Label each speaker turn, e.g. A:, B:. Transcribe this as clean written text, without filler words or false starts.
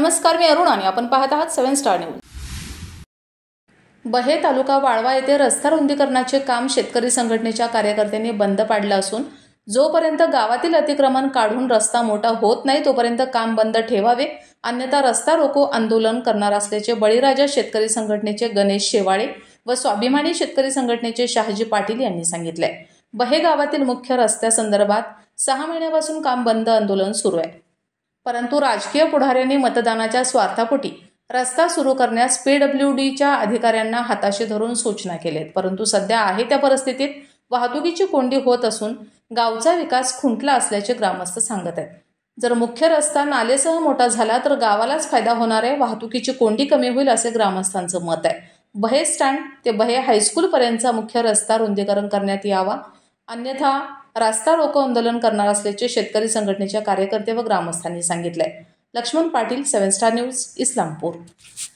A: नमस्कार, मी अरुण आणि आपण पाहत आहात 7 स्टार न्यूज। बहे तालुका वाळवा येथे रस्ता रुंदीकरणाचे काम शेतकरी संघटनेच्या कार्यकर्त्यांनी बंद पाडले असून जोपर्यंत गावातील अतिक्रमण काढून रस्ता मोठा होत नाही तोपर्यंत काम बंद ठेवावे, अन्यथा रस्ता रोको आंदोलन करणार असल्याचे बळीराजा शेतकरी संघटनेचे गणेश शेवाळे व स्वाभिमानी शेतकरी संघटनेचे शहाजी पाटील यांनी सांगितले। बहे गावातील मुख्य रस्त्यासंदर्भात 6 महिन्यापासून काम बंद आंदोलन सुरू आहे, परंतु राजकीय पुढाऱ्यांनी मतदानाच्या स्वार्थापोटी रस्ता सुरू करण्यास पीडब्ल्यूडीच्या अधिकाऱ्यांना हाताशी धरून सूचना केलेत, परंतु सध्या आहे त्या परिस्थितीत वाहतुकीची कोंडी होत असून गावचा विकास खुंटला असल्याचे ग्रामस्थ सांगत आहेत। जर मुख्य रस्ता नालेसह मोठा झाला तर गावालाच फायदा होणार आहे, वाहतुकीची कोंडी कमी होईल असे ग्रामस्थांचं मत आहे। बहे स्टँड ते बहे हायस्कूल पर्यंतचा मुख्य रस्ता रुंदीकरण करण्यात यावा, अन्यथा रस्ता रोको आंदोलन करणार असल्याचे शेतकरी संघटनेच्या कार्यकर्ते व ग्रामस्थांनी सांगितले। Laxman Patil, 7 star news, Islampur.